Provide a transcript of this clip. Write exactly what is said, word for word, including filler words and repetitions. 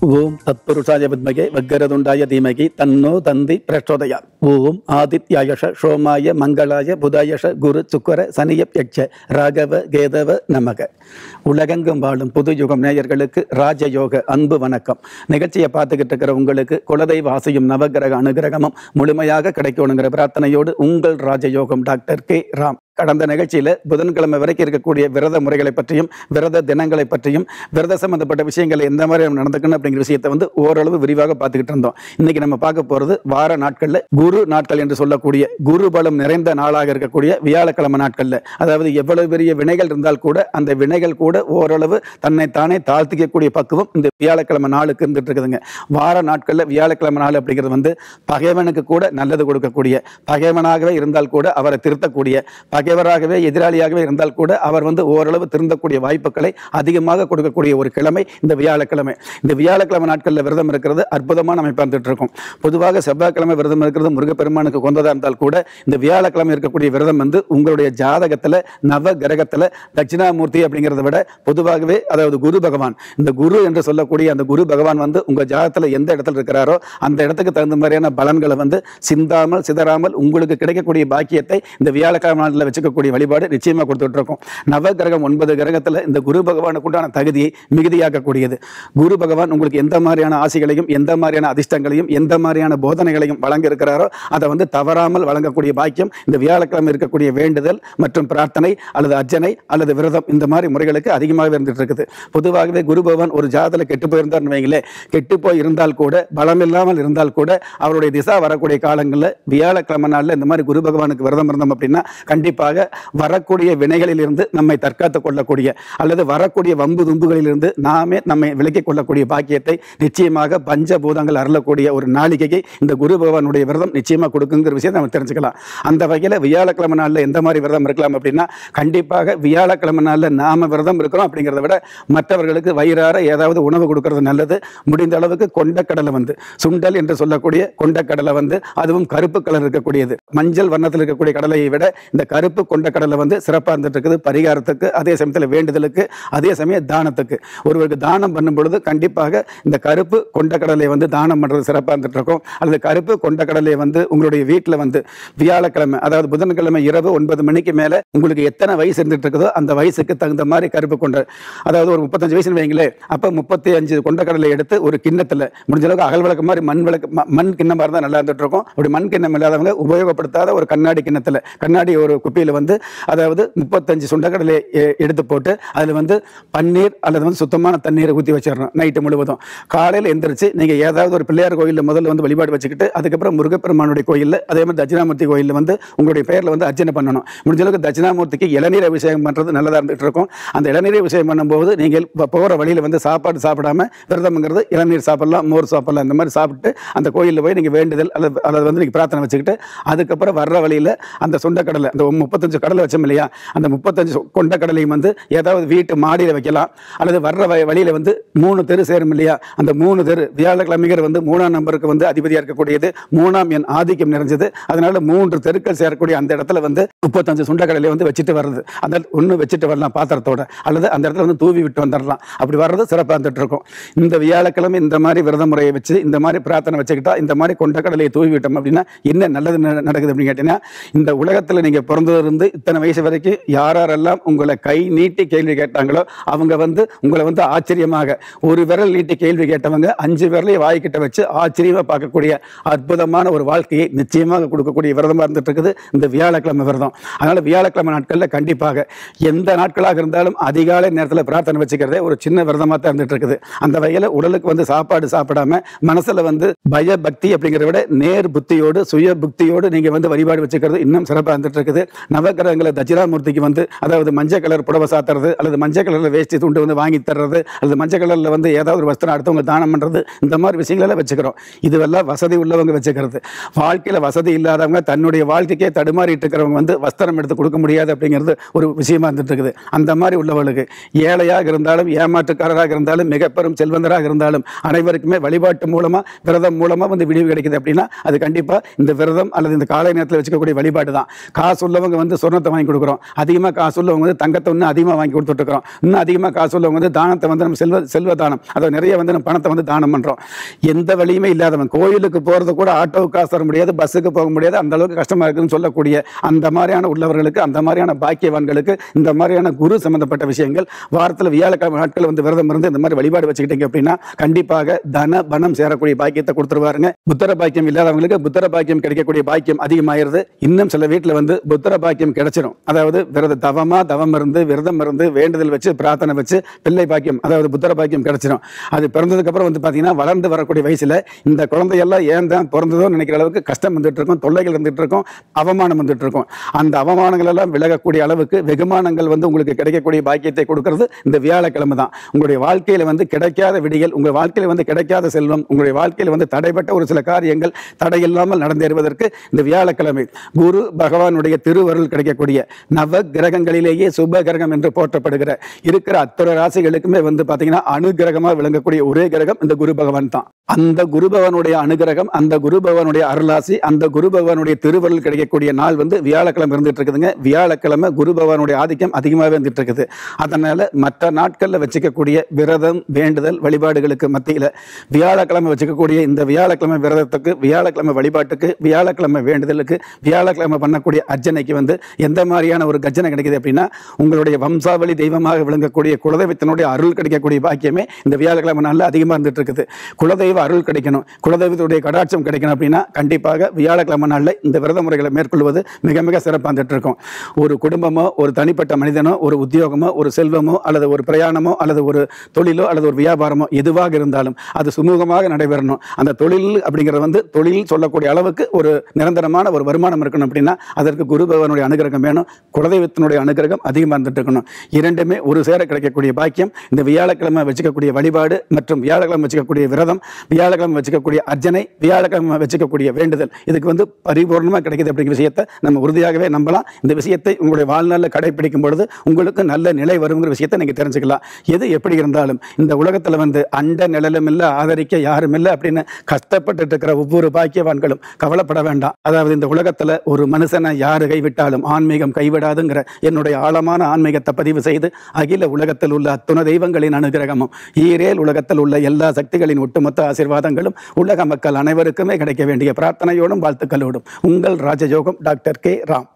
ஓம் தத்புருஷாய வித்மகே வக்கரதுண்டாய தீமகி தன்னோ தந்தி பிரச்சோதயா. ஓம் ஆதித்யாயஷ சோமாய மங்களாய புதாயஷ குரு சுக்கர சனியப் யட்ச ராகவ கேதவ நமக. உலகெங்கும் வாழும் புது யுகம் நேயர்களுக்கு ராஜயோக அன்பு வணக்கம். நிகழ்ச்சியை பார்த்துக்கிட்டு இருக்கிற உங்களுக்கு குலதெய்வ ஆசையும் நவகிரக அனுகிரகமும் முழுமையாக கிடைக்கணுங்கிற பிரார்த்தனையோடு உங்கள் ராஜயோகம் டாக்டர் கே ராம். கடந்த நிகழ்ச்சியில் புதன்கிழமை வரைக்கும் இருக்கக்கூடிய விரத முறைகளை பற்றியும் விரத தினங்களை பற்றியும் விரத சம்பந்தப்பட்ட விஷயங்களை எந்த மாதிரி நடந்துக்கணும் அப்படிங்கிற விஷயத்தை வந்து ஓரளவு விரிவாக பார்த்துக்கிட்டு இருந்தோம். இன்னைக்கு நம்ம பார்க்க போறது வார நாட்கள்ல குரு நாட்கள் என்று சொல்லக்கூடிய குரு பலம் நிறைந்த நாளாக இருக்கக்கூடிய வியாழக்கிழமை நாட்கள்ல, அதாவது எவ்வளவு பெரிய வினைகள் இருந்தால் கூட அந்த வினைகள் கூட ஓரளவு தன்னை தானே தாழ்த்திக்கக்கூடிய பக்குவம் இந்த வியாழக்கிழமை நாளுக்கு இருந்துட்டு இருக்குதுங்க. வார நாட்கள்ல வியாழக்கிழமை நாள் அப்படிங்கிறது வந்து பகைவனுக்கு கூட நல்லது கொடுக்கக்கூடிய, பகைவனாகவே இருந்தால் கூட அவரை திருத்தக்கூடிய, பகைவராகவே எதிராளியாகவே இருந்தால் கூட அவர் வந்து ஓரளவு திருந்தக்கூடிய வாய்ப்புகளை அதிகமாக கொடுக்கக்கூடிய ஒரு கிழமை இந்த வியாழக்கிழமை. இந்த வியாழக்கிழமை நாட்களில் விரதம் இருக்கிறது அற்புதமாக நம்ம பார்த்துட்டு இருக்கோம். பொதுவாக செவ்வாய்க்கிழமை விரதம் இருக்கிறது முருகப்பெருமானுக்கு கொண்டதாக இருந்தால் கூட இந்த வியாழக்கிழமை இருக்கக்கூடிய விரதம் வந்து உங்களுடைய ஜாதகத்தில் நவ கிரகத்தில் தட்சிணாமூர்த்தி அப்படிங்கிறத விட பொதுவாகவே, அதாவது குரு பகவான், இந்த குரு என்று சொல்லக்கூடிய அந்த குரு பகவான் வந்து உங்கள் ஜாதகத்தில் எந்த இடத்துல இருக்கிறாரோ அந்த இடத்துக்கு தகுந்த மாதிரியான பலன்களை வந்து சிந்தாமல் சிதறாமல் உங்களுக்கு கிடைக்கக்கூடிய பாக்கியத்தை இந்த வியாழக்கிழமை நாளில் வச்சுக்கக்கூடிய வழிபாடு நிச்சயமா கொடுத்துட்டு இருக்கோம். நவ கிரகம் ஒன்பது கிரகத்துல இந்த குரு பகவானுக்கு உண்டான தகுதியை மிகுதியாக்கக்கூடியது. குரு பகவான் உங்களுக்கு எந்த மாதிரியான ஆசைகளையும் எந்த மாதிரியான அதிர்ஷ்டங்களையும் எந்த மாதிரியான போதனைகளையும் வழங்க இருக்கிறாரோ அதை வந்து தவறாமல் வழங்கக்கூடிய பாக்கியம் இந்த வியாழக்கிழமை இருக்கக்கூடிய வேண்டுதல் மற்றும் பிரார்த்தனை அல்லது அர்ச்சனை அல்லது விரதம் இந்த மாதிரி முறைகளுக்கு அதிகமாக இருந்துட்டு இருக்குது. பொதுவாகவே குரு பகவான் ஒரு ஜாதகத்தில் கெட்டு போயிருந்தார் வைங்களே, கெட்டு போய் இருந்தால் கூட பலம் இல்லாமல் இருந்தால் கூட அவருடைய திசா வரக்கூடிய காலங்களில் வியாழக்கிழமை நாளில் இந்த மாதிரி குரு பகவானுக்கு விரதம் இருந்தோம் அப்படின்னா கண்டிப்பாக வரக்கூடிய வினைகளில் இருந்து நம்மை தற்காத்துக் கொள்ளக்கூடிய அல்லது வரக்கூடிய வம்பு தும்புகளிலிருந்து நாமே நம்மை விலக்கிக் கொள்ளக்கூடிய பாக்கியத்தை நிச்சயமாக பஞ்சபூதங்கள் அருளக்கூடிய ஒரு நாளிகையை இந்த குரு பகவானுடைய விரதம் நிச்சயமாக கொடுக்குங்கிற விஷயத்தை நம்ம தெரிஞ்சுக்கலாம். அந்த வகையில் வியாழக்கிழமை நாளில் எந்த மாதிரி விரதம் இருக்கலாம் அப்படின்னா, கண்டிப்பாக வியாழக்கிழமை நாளில் நாம விரதம் இருக்கிறோம் அப்படிங்கிறத விட மற்றவர்களுக்கு வயிறார ஏதாவது உணவு கொடுக்கறது நல்லது. முடிந்த அளவுக்கு கொண்டக்கடலை வந்து சுண்டல் என்று சொல்லக்கூடிய கொண்டக்கடலை வந்து, அதுவும் கருப்பு கலர் இருக்கக்கூடியது, மஞ்சள் வண்ணத்தில் இருக்கக்கூடிய கடலையை விட இந்த கருப்பு கொண்ட கடலை வந்து சிறப்பாக இருந்துட்டு இருக்குது பரிகாரத்துக்கு, அதே சமயத்தில் வேண்டுதலுக்கு, அதே சமயம் தானத்துக்கு. ஒருவருக்கு தானம் பண்ணும் பொழுது கண்டிப்பாக இந்த கருப்பு கொண்ட கடலை வந்து தானம் பண்ணுறது சிறப்பாக இருந்துட்டு இருக்கும். அல்லது கருப்பு கொண்ட கடலை வந்து உங்களுடைய வீட்டில் வந்து வியாழக்கிழமை, அதாவது புதன்கிழமை இரவு ஒன்பது மணிக்கு மேலே உங்களுக்கு எத்தனை வயசு இருந்துட்டு இருக்குதோ அந்த வயசுக்கு தகுந்த மாதிரி கருப்பு கொண்ட, அதாவது ஒரு முப்பத்தஞ்சு வயசுன்னு வைங்களே, அப்போ முப்பத்தி அஞ்சு கொண்ட கடலை எடுத்து ஒரு கிண்ணத்தில் முடிஞ்ச அளவுக்கு அகல் விளக்கு மாதிரி மண் விளக்கு மண் கிண்ணம் மாதிரி தான் நல்லா இருந்துட்டு இருக்கும். அப்படி மண் கிண்ணம் இல்லாதவங்க உபயோகப்படுத்தாத ஒரு கண்ணாடி கிண்ணத்தில், கண்ணாடி ஒரு குப்பியில் வந்து, அதாவது முப்பத்தஞ்சு சுண்டக்கடலை எடுத்து போட்டு அதில் வந்து பன்னீர் அல்லது வந்து சுத்தமான தண்ணீரை ஊற்றி வச்சிடணும் நைட்டு முழுவதும். காலையில் எந்திரிச்சு நீங்கள் ஏதாவது ஒரு பிள்ளையார் கோயிலில் முதல்ல வந்து வழிபாடு வச்சுக்கிட்டு அதுக்கப்புறம் முருகப்பெருமானுடைய கோயிலில் அதே மாதிரி தட்சிணாமூர்த்தி கோயிலில் வந்து உங்களுடைய பெயரில் வந்து அர்ச்சனை பண்ணணும். முடிஞ்ச அளவுக்கு தட்சிணாமூர்த்திக்கு இளநீர் அபிஷேகம் பண்ணுறது நல்லதாக இருந்துகிட்டு இருக்கும். அந்த இளநீர் அபிஷேகம் பண்ணும்போது நீங்கள் போகிற வழியில் வந்து சாப்பாடு சாப்பிடாம விரதம்ங்கிறது இளநீர் சாப்பிடலாம், மோர் சாப்பிடலாம், இந்த மாதிரி சாப்பிட்டு அந்த கோயிலில் போய் நீங்கள் வேண்டுதல் அல்லது அல்லது வந்து நீங்கள் பிரார்த்தனை வச்சுக்கிட்டு அதுக்கப்புறம் வர்ற வழியில் அந்த சுண்டக்கடலை, அந்த முப்பத்தஞ்சு கடலை வச்சோம் இல்லையா, அந்த முப்பத்தஞ்சு கொண்ட கடலையும் வந்து ஏதாவது வீட்டு மாடியில் வைக்கலாம். அல்லது வர்ற வழியில் வந்து மூணு தெரு சேரும் இல்லையா, அந்த மூணு தெரு வியாழக்கிழமைகள் வந்து மூணாம் நம்பருக்கு வந்து அதிபதியாக இருக்கக்கூடியது, மூணாம் எண் ஆதிக்கம் நிறைஞ்சது, அதனால மூன்று தெருக்கள் சேரக்கூடிய அந்த இடத்துல வந்து முப்பத்தஞ்சு சுண்டக்கடலை வந்து வச்சுட்டு வர்றது, அந்த ஒன்று வச்சுட்டு வரலாம் பாத்திரத்தோட, அல்லது அந்த இடத்துல வந்து தூவி விட்டு வந்துடலாம். அப்படி வர்றது சிறப்பாக இருந்துட்டு இருக்கும். இந்த வியாழக்கிழமை இந்த மாதிரி விரத முறையை வச்சு இந்த மாதிரி பிரார்த்தனை வச்சுக்கிட்டா இந்த மாதிரி கொண்டக்கடலையை தூவி விட்டோம் அப்படின்னா என்ன நல்லது நடக்குது அப்படின்னு கேட்டீங்கன்னா, இந்த உலகத்தில் நீங்கள் பிறந்ததிலிருந்து இத்தனை வயசு வரைக்கும் யாரெல்லாம் உங்களை கை நீட்டி கேள்வி கேட்டாங்களோ அவங்க வந்து உங்களை வந்து ஆச்சரியமாக ஒரு விரல் நீட்டி கேள்வி கேட்டவங்க அஞ்சு விரலையும் வாய்க்கிட்ட வச்சு ஆச்சரியமாக பார்க்கக்கூடிய அற்புதமான ஒரு வாழ்க்கையை நிச்சயமாக கொடுக்கக்கூடிய விரதமாக இருந்துட்டு இருக்குது இந்த வியாழக்கிழமை விரதம். அதனால வியாழக்கிழமை நாட்களில் கண்டிப்பாக எந்த நாட்களாக இருந்தாலும் அதிகாலை நேரத்தில் பிரார்த்தனை வச்சுக்கிறதே ஒரு சின்ன விரதமாக தான் இருந்துட்டு இருக்குது. அந்த வகையில் உடலுக்கு வந்து சாப்பாடு சாப்பிடாம மனசுல வந்து பய பக்தி அப்படிங்கிறத விட நேர் புத்தியோடு சுய புக்தியோடு நீங்க வந்து வழிபாடு வச்சுக்கிறது இன்னும் சிறப்பாக இருந்துட்டு இருக்குது. நவகிரகங்களை தட்சிணாமூர்த்திக்கு வந்து, அதாவது மஞ்சள் கலர் புடவை சாத்துறது அல்லது மஞ்சள் கலரில் வேஷ்டி துண்டு வந்து வாங்கி தர்றது அல்லது மஞ்சள் கலரில் வந்து ஏதாவது ஒரு வஸ்திரம் அடுத்தவங்க தானம் பண்ணுறது, இந்த மாதிரி விஷயங்களெல்லாம் வச்சுக்கிறோம். இதுவெல்லாம் வசதி உள்ளவங்க வச்சுக்கிறது. வாழ்க்கையில் வசதி இல்லாதவங்க, தன்னுடைய வாழ்க்கைக்கே தடுமாறிட்டு இருக்கிறவங்க வந்து வஸ்திரம் எடுத்து கொடுக்க முடியாது அப்படிங்கிறது ஒரு விஷயமா இருந்துட்டு இருக்குது. அந்த மாதிரி உள்ளவர்களுக்கு ஏழையாக இருந்தாலும் ஏமாற்றுக்காரராக இருந்தாலும் மிக பெரும் செல்வந்தராக இருந்தாலும் அனைவருக்குமே வழிபாட்டு மூலமா விரதம் மூலமா வந்து விடிவு கிடைக்குது அப்படின்னா அது கண்டிப்பா இந்த விரதம் அல்லது இந்த காலை நேரத்தில் வச்சுக்கக்கூடிய வழிபாடு தான். காசு உள்ளவங்க வந்து சொர்ணத்தை வாங்கி கொடுக்குறோம், அதிகமாக காசு உள்ளவங்க வந்து தங்கத்தை இன்னும் அதிகமாக வாங்கி கொடுத்துட்டு இருக்கிறோம், இன்னும் அதிகமாக காசு உள்ளவங்க வந்து தானத்தை வந்து நம்ம செல்வ செல்வ தானம் அதை நிறைய வந்து நம்ம பணத்தை வந்து தானம் பண்றோம். எந்த வழியுமே இல்லாதவன் கோயிலுக்கு போறது கூட ஆட்டோவுக்கு காசு தர முடியாது, பஸ்ஸுக்கு போக முடியாது, அந்த அளவுக்கு கஷ்டமா இருக்குன்னு சொல்லக்கூடிய அந்த மாதிரியான உள்ளவர்களுக்கு அந்த மாதிரியான பாக்கியவான்களுக்கு இந்த மாதிரியான குரு சம்பந்தப்பட்ட விஷயங்கள் வாரத்தில் வியாழக்கிழமை நாட்கள் வந்து விரதம் இருந்து இந்த மாதிரி வழிபாடு வச்சுக்கிட்டீங்க அப்படின்னா கண்டிப்பாக தன பணம் சேரக்கூடிய பாக்கியத்தை கொடுத்துருவாருங்க. புத்தர பாக்கியம் இல்லாதவங்களுக்கு புத்தர பாக்கியம் கிடைக்கக்கூடிய பாக்கியம் அதிகமாயிருது. இன்னும் சில வீட்டில் வந்து புத்தர பாக்கியம் கிடைச்சிடும். அதாவது விரத தவமா தவம் இருந்து விரதம் இருந்து வேண்டுதல் வச்சு பிரார்த்தனை வச்சு பிள்ளை பாக்கியம் அதாவது புத்தர பாக்கியம் கிடைச்சிடும். அது பிறந்ததுக்கு அப்புறம் வந்து பாத்தீங்கன்னா வளர்ந்து வரக்கூடிய வயசுல இந்த குழந்தையெல்லாம் ஏன் தான் பிறந்ததோ நினைக்கிற அளவுக்கு கஷ்டம் வந்துட்டு இருக்கும், தொல்லைகள் வந்துட்டு இருக்கும், அவமானம் வந்துட்டு இருக்கும். அந்த அவமானங்கள் எல்லாம் விலகக்கூடிய அளவுக்கு வெகுமானங்கள் வந்து உங்களுக்கு கிடைக்கக்கூடிய பாக்கியத்தை கொடுக்கிறது இந்த வியாழக்கிழமை தான். உங்களுடைய வாழ்க்கையில வந்து கிடைக்காத விடிகள், உங்க வாழ்க்கையில வந்து கிடைக்காத செல்வம், உங்களுடைய வாழ்க்கையில வந்து தடைப்பட்ட ஒரு சில காரியங்கள் தடையில்லாமல் நடந்தேறுவதற்கு இந்த வியாழக்கிழமை குரு பகவானுடைய திருவருள் கிடைக்கக்கூடிய நவ கிரகங்களிலேயே சுப கிரகம் என்று போற்றப்படுகிற இருக்கிற அத்தனை ராசிகளுக்குமே வந்து பாத்தீங்கன்னா அனுகிரகமா விளங்கக்கூடிய ஒரே கிரகம் இந்த குரு பகவான் தான். அந்த குரு பகவானுடைய அனுகிரகம், அந்த குரு பகவானுடைய அருளாசி, அந்த குரு பகவானுடைய திருவருள் கிடைக்கக்கூடிய நாள் வந்து வியாழக்கிழமை இருந்துட்டு இருக்குதுங்க. வியாழக்கிழமை குரு பகவானுடைய ஆதிக்கம் அதிகமாகவே இருந்துட்டு இருக்குது. அதனால மற்ற நாட்கள்ல வச்சுக்கக்கூடிய விரதம் வேண்டுதல் வழிபாடுகளுக்கு மத்தியில வியாழக்கிழமை வச்சுக்கக்கூடிய இந்த வியாழக்கிழமை விரதத்துக்கு, வியாழக்கிழமை வழிபாட்டுக்கு, வியாழக்கிழமை வேண்டுதலுக்கு, வியாழக்கிழமை பண்ணக்கூடிய அர்ச்சனைக்கு வந்து எந்த மாதிரியான ஒரு கர்ஜனை கிடைக்குது அப்படின்னா உங்களுடைய வம்சாவளி தெய்வமாக விளங்கக்கூடிய குலதெய்வத்தினுடைய அருள் கிடைக்கக்கூடிய பாக்கியமே இந்த வியாழக்கிழமை நாளில் அதிகமாக இருந்துட்டு இருக்குது. குலதெய்வ அருள் கிடைக்கணும், குலதெய்வத்துடைய கடாட்சம் கிடைக்கணும் அப்படின்னா கண்டிப்பாக வியாழக்கிழமை நாளில் இந்த விரத முறைகளை மேற்கொள்வது மிக மிக சிறப்பாக இருந்துட்டு இருக்கும். ஒரு குடும்பமோ ஒரு தனிப்பட்ட மனிதனோ ஒரு உத்தியோகமோ ஒரு செல்வமோ அல்லது ஒரு பிரயாணமோ அல்லது ஒரு தொழிலோ அல்லது ஒரு வியாபாரமோ எதுவாக இருந்தாலும் அது சுமூகமாக நடைபெறணும். அந்த தொழில் அப்படிங்கிறது வந்து தொழில் சொல்லக்கூடிய அளவுக்கு ஒரு நிரந்தரமான ஒரு வருமானம் இருக்கணும் அப்படின்னா அதற்கு குரு பகவானுடைய அனுகிரகம் வேணும், குலதெய்வத்தினுடைய அனுகிரகம் அதிகமாக இருந்துட்டு இருக்கணும். இரண்டுமே ஒரு சேர கிடைக்கக்கூடிய பாக்கியம் இந்த வியாழக்கிழமை வச்சுக்கக்கூடிய வழிபாடு மற்றும் வியாழக்கிழமை வச்சுக்கக்கூடிய விரதம், வியாழக்கிழமை வச்சுக்கக்கூடிய அர்ச்சனை, வியாழக்கிழமை வச்சுக்கக்கூடிய வேண்டுதல் இதுக்கு வந்து பரிபூர்ணமாக கிடைக்குது அப்படிங்கிற விஷயத்தை நம்ம உறுதியாகவே நம்பலாம். இந்த விஷயத்தை உங்களுடைய வாழ்நாளில் கடைபிடிக்கும் பொழுது உங்களுக்கு நல்ல நிலை வருங்கிற விஷயத்தை நீங்க தெரிஞ்சுக்கலாம். எது எப்படி இருந்தாலும் இந்த உலகத்தில் வந்து அண்ட நிழலும் இல்லை ஆதரிக்க யாரும் இல்லை அப்படின்னு கஷ்டப்பட்டு இருக்கிற ஒவ்வொரு பாக்கியவான்களும் கவலைப்பட வேண்டாம். அதாவது இந்த உலகத்தில் ஒரு மனுஷனை யாரு கைவிட்டாலும் ஆன்மீகம் கைவிடாதுங்கிற என்னுடைய ஆழமான ஆன்மீகத்தை பதிவு செய்து அகில உலகத்தில் உள்ள அத்துணை தெய்வங்களின் அனுகிரகமும் ஈரேல் உலகத்தில் உள்ள எல்லா சக்திகளின் ஒட்டுமொத்த ஆசீர்வாதங்களும் உலக மக்கள் அனைவருக்குமே கிடைக்க வேண்டிய பிரார்த்தனையோடும் வாழ்த்துக்களோடும் உங்கள் ராஜயோகம் டாக்டர் கே ராம்.